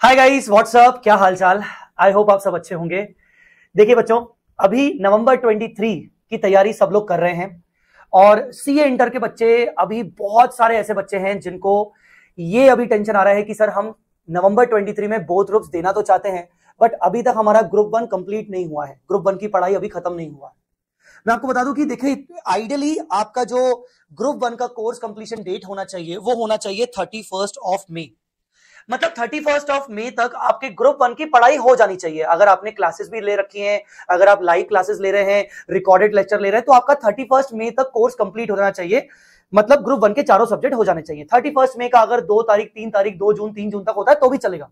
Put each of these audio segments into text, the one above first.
Hi guys, WhatsApp, क्या हालचाल। I hope आप सब अच्छे होंगे। देखिए बच्चों, अभी नवंबर 23 की तैयारी सब लोग कर रहे हैं और सीए इंटर के बच्चे, अभी बहुत सारे ऐसे बच्चे हैं जिनको ये अभी टेंशन आ रहा है कि सर हम नवंबर 23 में बोथ ग्रुप्स देना तो चाहते हैं, बट अभी तक हमारा ग्रुप 1 कंप्लीट नहीं हुआ है, ग्रुप 1 की पढ़ाई अभी खत्म नहीं हुआ है। मैं आपको बता दूं कि देखिए, आइडियली आपका जो ग्रुप 1 का कोर्स कंप्लीशन डेट होना चाहिए वो होना चाहिए 31 मई। मतलब 31 मई तक आपके ग्रुप 1 की पढ़ाई हो जानी चाहिए। अगर आपने क्लासेस भी ले रखी हैं, अगर आप लाइव क्लासेस ले रहे हैं, रिकॉर्डेड लेक्चर ले रहे हैं, तो आपका 31 मई तक कोर्स कंप्लीट हो जाना चाहिए। मतलब ग्रुप 1 के चारों सब्जेक्ट हो जाने चाहिए। 31 मई का अगर 2 तारीख, 3 तारीख, 2 जून, 3 जून तक होता है तो भी चलेगा।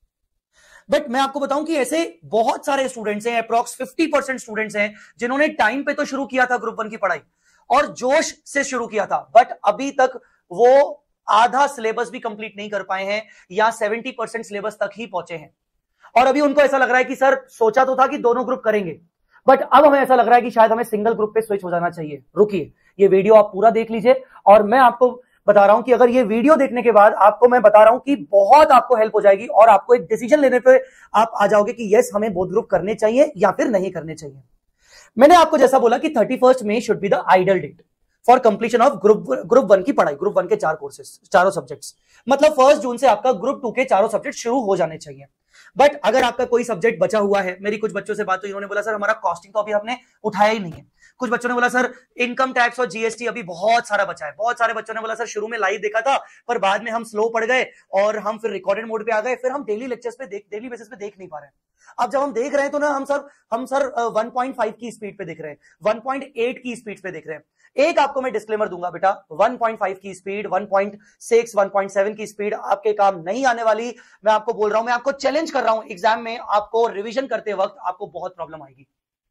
बट मैं आपको बताऊं कि ऐसे बहुत सारे स्टूडेंट्स हैं, अप्रॉक्स 50% स्टूडेंट्स हैं जिन्होंने टाइम पे तो शुरू किया था ग्रुप 1 की पढ़ाई और जोश से शुरू किया था, बट अभी तक वो आधा सिलेबस भी कंप्लीट नहीं कर पाए हैं या 70% सिलेबस तक ही पहुंचे हैं। और अभी उनको ऐसा लग रहा है कि सर सोचा तो था कि दोनों ग्रुप करेंगे, बट अब हमें ऐसा लग रहा है कि शायद हमें सिंगल ग्रुप पे स्विच हो जाना चाहिए। रुकिए, ये वीडियो आप पूरा देख लीजिए और मैं आपको बता रहा हूं कि अगर ये वीडियो देखने के बाद आपको मैं बता रहा हूं कि बहुत आपको हेल्प हो जाएगी और आपको एक डिसीजन लेने पे आप आ जाओगे कि यस, हमें बोथ ग्रुप करने चाहिए या फिर नहीं करने चाहिए। मैंने आपको जैसा बोला कि 31 May should be the ideal date for completion of group 1 की पढ़ाई, ग्रुप 1 के 4 कोर्सेस, चारों सब्जेक्ट्स। मतलब 1 जून से आपका ग्रुप 2 के चारों सब्जेक्ट शुरू हो जाने चाहिए। बट अगर आपका कोई सब्जेक्ट बचा हुआ है, मेरी कुछ बच्चों से बात हुई, उन्होंने बोला सर हमारा कॉस्टिंग तो अभी आपने उठाया ही नहीं है। कुछ बच्चों ने बोला सर इनकम टैक्स और जीएसटी अभी बहुत सारा बचा है। बहुत सारे बच्चों ने बोला सर शुरू में लाइव देखा था पर बाद में हम स्लो पड़ गए और हम फिर रिकॉर्डेड मोड पे आ गए, फिर हम डेली लेक्चर्स पे डेली बेसिस पे देख नहीं पा रहे हैं। अब जब हम देख रहे हैं तो ना हम सर 1.5 की स्पीड पे देख रहे हैं, 1.8 की स्पीड पे देख रहे हैं। एक आपको मैं डिस्क्लेमर दूंगा बेटा, 1.5 की स्पीड, 1.6, 1.7 की स्पीड आपके काम नहीं आने वाली। मैं आपको बोल रहा हूं, मैं आपको चैलेंज कर रहा हूं, एग्जाम में आपको रिवीजन करते वक्त आपको बहुत प्रॉब्लम आएगी।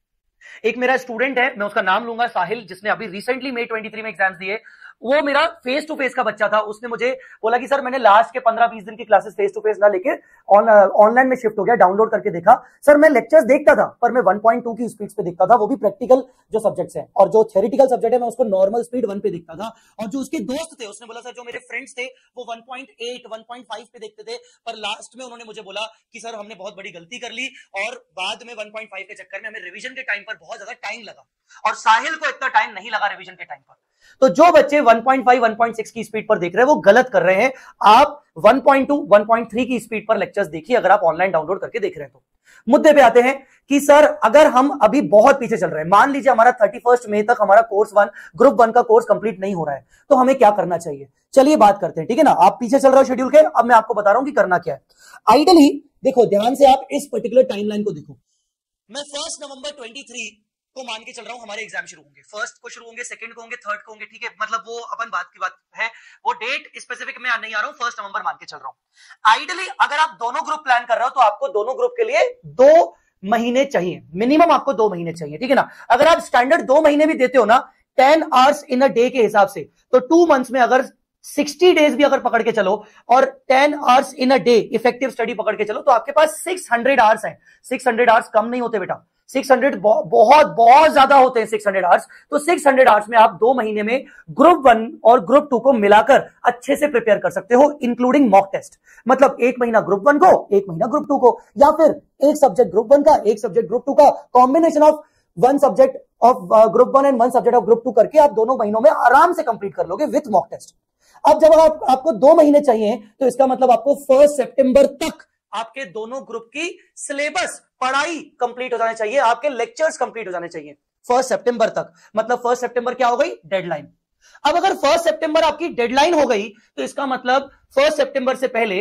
एक मेरा स्टूडेंट है, मैं उसका नाम लूंगा, साहिल, जिसने अभी रिसेंटली मई 23 में एग्जाम्स दिए। वो मेरा फेस टू फेस का बच्चा था। उसने मुझे बोला कि सर मैंने लास्ट के 15-20 दिन की क्लासेस फेस टू फेस ना लेके ऑनलाइन में शिफ्ट हो गया, डाउनलोड करके देखा। सर मैं लेक्चर्स देखता था पर मैं 1.2 की स्पीड पे देखता था, वो भी प्रैक्टिकल जो सब्जेक्ट्स हैं, और जो थ्योरेटिकल सब्जेक्ट है मैं उसको नॉर्मल स्पीड 1 पे देखता था। और जो उसके दोस्त थे, उसने बोला सर जो मेरे फ्रेंड्स थे वो 1.8, 1.5 पे देखते थे, पर लास्ट में उन्होंने मुझे बोला कि सर हमने बहुत बड़ी गलती कर ली और बाद में 1.5 के चक्कर में हमें रिवीजन के टाइम पर बहुत ज्यादा टाइम लगा। और साहिल को इतना टाइम नहीं लगा रिवीजन के टाइम पर। तो जो बच्चे 1.5, 1.6 की स्पीड पर देख रहे हैं वो गलत कर रहे हैं। आप 1.2, 1.3 की स्पीड पर लेक्चर्स देखिए अगर आप ऑनलाइन डाउनलोड करके देख रहे हैं तो। मुद्दे पे आते हैं कि सर अगर हम अभी बहुत पीछे चल रहे हैं, मान लीजिए हमारा 31 मई तक हमारा ग्रुप 1 का कोर्स कंप्लीट नहीं हो रहा है, तो हमें क्या करना चाहिए। चलिए बात करते हैं, ठीक है ना। आप पीछे चल रहे हो शेड्यूल के, अब मैं आपको बता रहा हूं कि करना क्या है। आइडियली देखो, ध्यान से आप इस पर्टिकुलर टाइमलाइन को देखो। मैं 1 नवंबर 23 को मान के चल रहा हूं हमारे एग्जाम शुरू होंगे। फर्स्ट को शुरू होंगे, सेकंड को होंगे, थर्ड को होंगे, ठीक है। मतलब वो अपन बात की बात है, वो डेट स्पेसिफिक में नहीं आ रहा हूं, 1 नवंबर मान के चल रहा हूं। आइडियली अगर आप दोनों ग्रुप प्लान कर रहे हो तो आपको दोनों ग्रुप के लिए 2 महीने चाहिए, मिनिमम आपको 2 महीने चाहिए, ठीक है ना। अगर आप स्टैंडर्ड 2 महीने भी देते हो ना 10 आवर्स इन अ डे के हिसाब से, तो 2 मंथ्स में अगर 60 डेज भी अगर पकड़ के चलो और 10 hours in a day effective study पकड़ के चलो, तो आपके पास 600 आवर्स हैं। 600 आवर्स कम नहीं होते बेटा, 600 बहुत बहुत ज्यादा होते हैं 600 आवर्स। तो 600 आवर्स में आप 2 महीने में ग्रुप 1 और ग्रुप 2 को मिलाकर अच्छे से प्रिपेयर कर सकते हो, इंक्लूडिंग मॉक टेस्ट। मतलब 1 महीना ग्रुप 1 को, 1 महीना ग्रुप 2 को, या फिर एक सब्जेक्ट ग्रुप 1 का, एक सब्जेक्ट ग्रुप 2 का, combination of 1 subject of group 1 and 1 subject of group 2 करके आप दोनों महीनों में आराम से कंप्लीट कर लोगे विथ मॉक टेस्ट। अब जब आपको 2 महीने चाहिए तो इसका मतलब आपको 1 सितंबर तक आपके दोनों ग्रुप की सिलेबस, पढ़ाई कंप्लीट हो जाने चाहिए, आपके लेक्चर्स कंप्लीट हो जाने चाहिए 1 सितंबर तक। मतलब 1 सितंबर क्या हो गई, डेडलाइन। अब अगर 1 सितंबर आपकी डेडलाइन हो गई तो इसका मतलब 1 सितंबर से पहले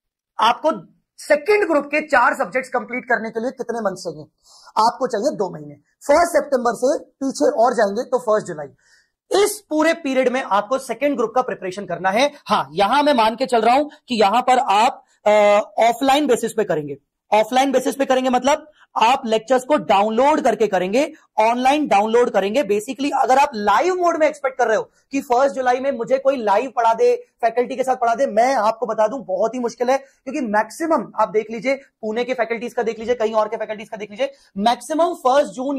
आपको सेकंड ग्रुप के 4 सब्जेक्ट्स कंप्लीट करने के लिए कितने मंथ चाहिए, आपको चाहिए 2 महीने। 1 सितंबर से पीछे और जाएंगे तो 1 जुलाई। इस पूरे पीरियड में आपको सेकंड ग्रुप का प्रिपरेशन करना है। हाँ, यहां मैं मान के चल रहा हूं कि यहां पर आप ऑफलाइन बेसिस पे करेंगे। ऑफलाइन बेसिस पे करेंगे मतलब आप लेक्चर्स को डाउनलोड करके करेंगे, ऑनलाइन डाउनलोड करेंगे। बेसिकली अगर आप लाइव मोड में एक्सपेक्ट कर रहे हो कि 1 जुलाई में मुझे कोई लाइव पढ़ा दे, फैकल्टी के साथ पढ़ा दे, मैं आपको बता दूं बहुत ही मुश्किल है। क्योंकि मैक्सिमम आप देख लीजिए, पुणे के फैकल्टीज का देख लीजिए, कहीं और के फैकल्टीज का देख लीजिए, मैक्सिमम 1 जून या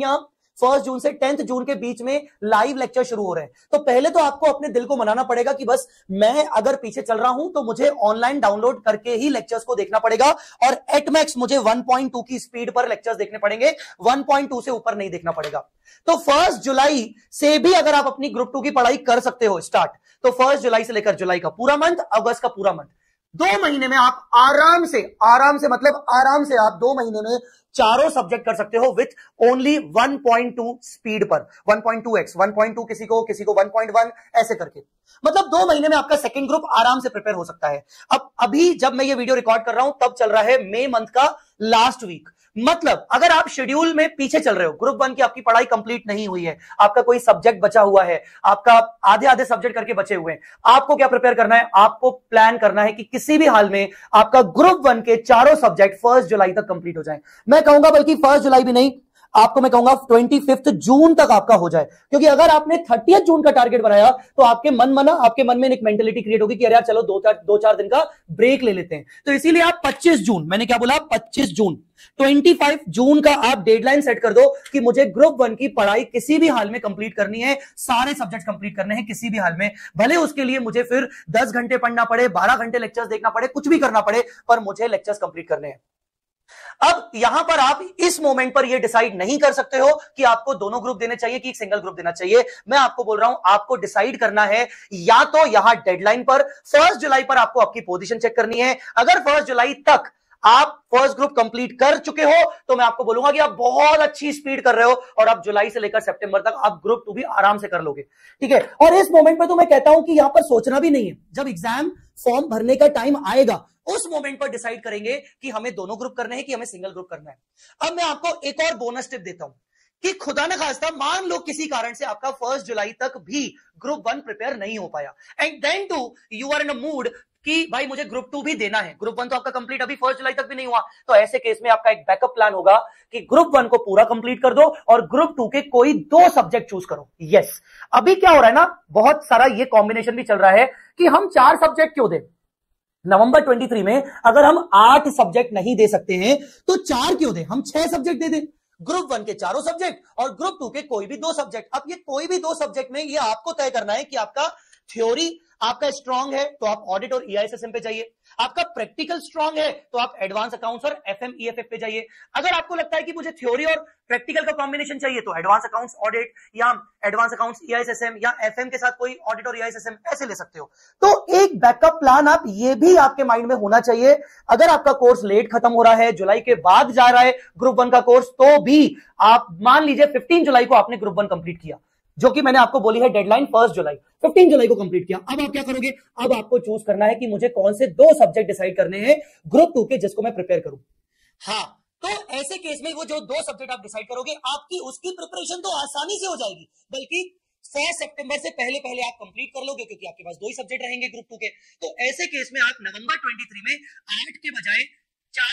1 जून से 10 जून के बीच में लाइव लेक्चर शुरू हो रहे हैं। तो पहले तो आपको अपने दिल को मनाना पड़ेगा कि बस मैं अगर पीछे चल रहा हूं तो मुझे ऑनलाइन डाउनलोड करके ही लेक्चर्स को देखना पड़ेगा, और एट मैक्स मुझे 1.2 की स्पीड पर लेक्चर्स देखने पड़ेंगे, 1.2 से ऊपर नहीं देखना पड़ेगा। तो 1 जुलाई से भी अगर आप अपनी ग्रुप 2 की पढ़ाई कर सकते हो स्टार्ट, तो 1 जुलाई से लेकर जुलाई का पूरा मंथ, अगस्त का पूरा मंथ, 2 महीने में आप आराम से मतलब आराम से आप 2 महीने में चारों सब्जेक्ट कर सकते हो विथ ओनली 1.2 स्पीड पर, 1.2x, 1.2 किसी को 1.1 ऐसे करके, मतलब 2 महीने में आपका सेकंड ग्रुप आराम से प्रिपेयर हो सकता है। अब अभी जब मैं ये वीडियो रिकॉर्ड कर रहा हूं तब चल रहा है मई मंथ का लास्ट वीक, मतलब अगर आप शेड्यूल में पीछे चल रहे हो, ग्रुप 1 की आपकी पढ़ाई कंप्लीट नहीं हुई है, आपका कोई सब्जेक्ट बचा हुआ है, आपका आधे सब्जेक्ट करके बचे हुए हैं, आपको क्या प्रिपेयर करना है, आपको प्लान करना है कि किसी भी हाल में आपका ग्रुप 1 के चारों सब्जेक्ट 1 जुलाई तक कंप्लीट हो जाए। मैं कहूंगा बल्कि 1 जुलाई भी नहीं, आपको मैं कहूंगा 25 जून तक आपका हो जाए, क्योंकि अगर आपने 30 जून का टारगेट बनाया तो आपके मन में एक मेंटेलिटी क्रिएट होगी कि अरे यार चलो 2-4 दिन का ब्रेक ले लेते हैं। तो इसीलिए आप 25 जून, मैंने क्या बोला, 25 जून, 25 जून का आप डेडलाइन सेट कर दो कि मुझे ग्रुप 1 की पढ़ाई किसी भी हाल में कंप्लीट करनी है, सारे सब्जेक्ट कंप्लीट करने हैं किसी भी हाल में, भले उसके लिए मुझे फिर 10 घंटे पढ़ना पड़े, 12 घंटे लेक्चर्स देखना पड़े, कुछ भी करना पड़े, पर मुझे लेक्चर्स कंप्लीट करने हैं। अब यहां पर आप इस मोमेंट पर यह डिसाइड नहीं कर सकते हो कि आपको दोनों ग्रुप देने चाहिए कि एक सिंगल ग्रुप देना चाहिए। मैं आपको बोल रहा हूं, आपको डिसाइड करना है या तो यहां डेडलाइन पर 1 जुलाई पर आपको आपकी पोजीशन चेक करनी है। अगर 1 जुलाई तक आप फर्स्ट ग्रुप कंप्लीट कर चुके हो तो मैं आपको बोलूंगा कि आप बहुत अच्छी स्पीड कर रहे हो और आप जुलाई से लेकर सितंबर तक आप ग्रुप 2 भी आराम से कर लोगे, ठीक है। और इस मोमेंट पे तो मैं कहता हूं कि यहां पर सोचना भी नहीं है, जब एग्जाम फॉर्म भरने का टाइम आएगा उस मोमेंट पर डिसाइड करेंगे कि हमें दोनों ग्रुप करने हैं कि हमें सिंगल ग्रुप करना है। अब मैं आपको एक और बोनस टिप देता हूं कि खुदा न खास्ता मान लो किसी कारण से आपका 1 जुलाई तक भी ग्रुप 1 प्रिपेयर नहीं हो पाया and then too you are in a mood कि भाई मुझे ग्रुप 2 भी देना है, ग्रुप 1 तो आपका कंप्लीट अभी 1 जुलाई तक भी नहीं हुआ, तो ऐसे केस में आपका एक बैकअप प्लान होगा कि ग्रुप 1 को पूरा कंप्लीट कर दो और ग्रुप 2 के कोई 2 सब्जेक्ट चूज करो। यस, अभी क्या हो रहा है ना, बहुत सारा ये कॉम्बिनेशन भी चल रहा है कि हम 4 सब्जेक्ट क्यों दें। नवंबर 23 में अगर हम 8 सब्जेक्ट नहीं दे सकते हैं तो 4 क्यों दें, हम 6 सब्जेक्ट दे दें, ग्रुप 1 के चारों सब्जेक्ट और ग्रुप 2 के कोई भी 2 सब्जेक्ट। अब ये कोई भी 2 सब्जेक्ट में ये आपको तय करना है कि आपका थ्योरी आपका स्ट्रांग है तो आप ऑडिट और ईआईएसएसएम पे जाइए, आपका प्रैक्टिकल स्ट्रांग है तो आप एडवांस अकाउंट्स और एफएमईएफएफ पे जाइए। अगर आपको लगता है कि मुझे थ्योरी और प्रैक्टिकल का कॉम्बिनेशन चाहिए तो एडवांस अकाउंट्स ऑडिट या एडवांस अकाउंट्स ईआईएसएसएम या एफएम के साथ कोई ऑडिट और ईआईएसएसएम ऐसे ले सकते हो। तो एक बैकअप प्लान आप ये भी आपके माइंड में होना चाहिए। अगर आपका कोर्स लेट खत्म हो रहा है, जुलाई के बाद जा रहा है ग्रुप 1 का कोर्स, तो भी आप मान लीजिए 15 जुलाई को आपने ग्रुप 1 कंप्लीट किया, जो कि मैंने आपको बोली है डेडलाइन 1 जुलाई, 15 जुलाई को कंप्लीट किया। अब आप क्या करोगे, अब आपको चूज करना है कि मुझे कौन से 2 सब्जेक्ट डिसाइड करने हैं ग्रुप 2 के जिसको मैं प्रिपेयर करूं। हाँ, तो ऐसे केस में वो जो 2 सब्जेक्ट आप डिसाइड करोगे आपकी उसकी प्रिपरेशन तो आसानी से हो जाएगी, बल्कि 1 सितंबर से पहले आप कंप्लीट कर लोगे क्योंकि आपके पास 2 ही सब्जेक्ट रहेंगे ग्रुप 2 के। तो ऐसे केस में आप नवंबर 23 में 8 के बजाय 4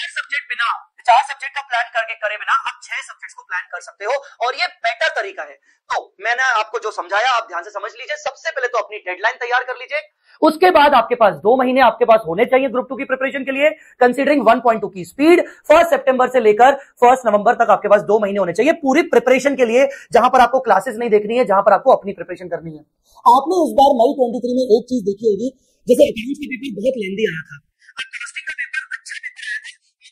सब्जेक्ट का प्लान करके करे बिना आप 6 सब्जेक्ट्स को प्लान कर सकते हो और ये बेटर तरीका है। तो मैंने आपको जो समझाया आप ध्यान से समझ लीजिए। सबसे पहले तो अपनी डेडलाइन तैयार कर लीजिए, उसके बाद आपके पास 2 महीने आपके पास होने चाहिए ग्रुप 2 की प्रिपरेशन के लिए, कंसीडरिंग 1.2 की स्पीड। 1 सितंबर से लेकर 1 नवंबर तक आपके पास 2 महीने होने चाहिए पूरी प्रिपरेशन के लिए, जहां पर आपको क्लासेस नहीं देखनी है, जहां पर आपको अपनी प्रिपरेशन करनी है। आपने इस बार मई 23 में एक चीज देखी होगी, जैसे अकाउंट्स का पेपर बहुत लेंदी आया था, कॉस्टिंग का पेपर अच्छा पेपर आया था,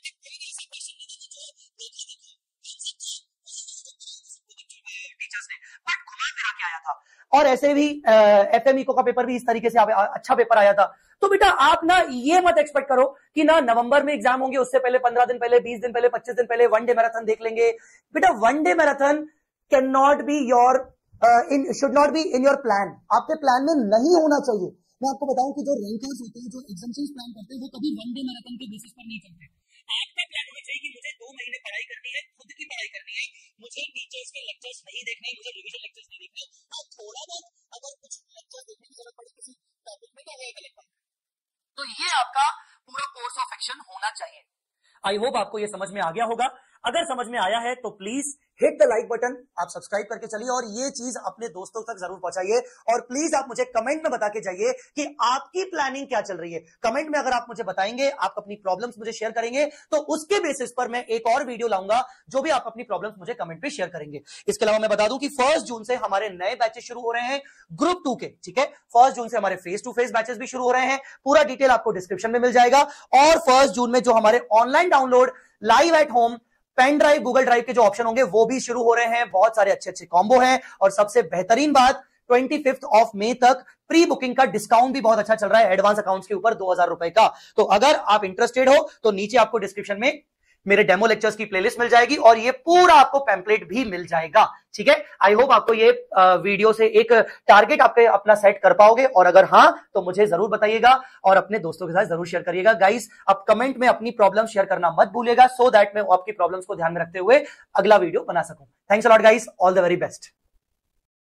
टीचर्स ने बट घुमा फिरा के आया था। और ऐसे भी एफएमईको का पेपर भी इस तरीके से अच्छा पेपर आया था। तो बेटा आप ना ये मत एक्सपेक्ट करो कि ना नवंबर में एग्जाम होंगे उससे पहले 15 दिन पहले, 20 दिन पहले, 25 दिन पहले वनडे मैराथन देख लेंगे। बेटा one day marathon can not be your should not be in your plan, आपके प्लान में नहीं होना चाहिए। मैं आपको बताऊं कि जो रैंकर्स होते हैं, जो एग्जामिनेशन प्लान करते हैं, वो कभी वनडे मैराथन के बेसिस पर नहीं चलते। आपका प्लान होना चाहिए कि मुझे 2 महीने पढ़ाई करनी है, खुद की पढ़ाई करनी है, मुझे टीचर्स के लेक्चर्स नहीं देखने, मुझे रिवीजन लेक्चर्स नहीं देखने, और थोड़ा बहुत अगर कुछ लेक्चर देखने की जरूरत पड़े किसी टॉपिक में तो वो एक अलग बात। तो ये आपका पूरा कोर्स ऑफ एक्शन होना चाहिए। आई होप आपको ये समझ में आ गया होगा। अगर समझ में आया है तो please hit the like button, आप सब्सक्राइब करके चलिए और ये चीज अपने दोस्तों तक जरूर पहुंचाइए। और प्लीज आप मुझे कमेंट में बता के जाइए कि आपकी प्लानिंग क्या चल रही है। कमेंट में अगर आप मुझे बताएंगे, आप अपनी प्रॉब्लम्स मुझे शेयर करेंगे, तो उसके बेसिस पर मैं एक और वीडियो लाऊंगा जो भी आप अपनी प्रॉब्लम्स मुझे कमेंट पे शेयर करेंगे। इसके अलावा मैं बता दूं कि 1 जून से हमारे नए बैचेस शुरू हो रहे हैं ग्रुप 2 के, ठीक है। 1 जून से हमारे फेस टू फेस बैचेस भी शुरू हो रहे हैं, पूरा डिटेल आपको डिस्क्रिप्शन में मिल जाएगा। और 1 जून में जो हमारे online download, live at home, pen drive, Google drive के जो ऑप्शन होंगे वो भी शुरू हो रहे हैं। बहुत सारे अच्छे अच्छे कॉम्बो हैं और सबसे बेहतरीन बात 25 मई तक प्री बुकिंग का डिस्काउंट भी बहुत अच्छा चल रहा है एडवांस अकाउंट्स के ऊपर 2000 रुपए का। तो अगर आप इंटरेस्टेड हो तो नीचे आपको डिस्क्रिप्शन में मेरे डेमो लेक्चर्स की प्लेलिस्ट मिल जाएगी और ये पूरा आपको पैम्पलेट भी मिल जाएगा, ठीक है। आई होप आपको ये वीडियो से एक टारगेट आपके अपना सेट कर पाओगे, और अगर हां तो मुझे जरूर बताइएगा और अपने दोस्तों के साथ जरूर शेयर करिएगा। गाइस, आप कमेंट में अपनी प्रॉब्लम शेयर करना मत भूलिएगा, सो दैट मैं आपकी प्रॉब्लम्स को ध्यान में रखते हुए अगला वीडियो बना सकूं। Thanks a lot guys, all the very best.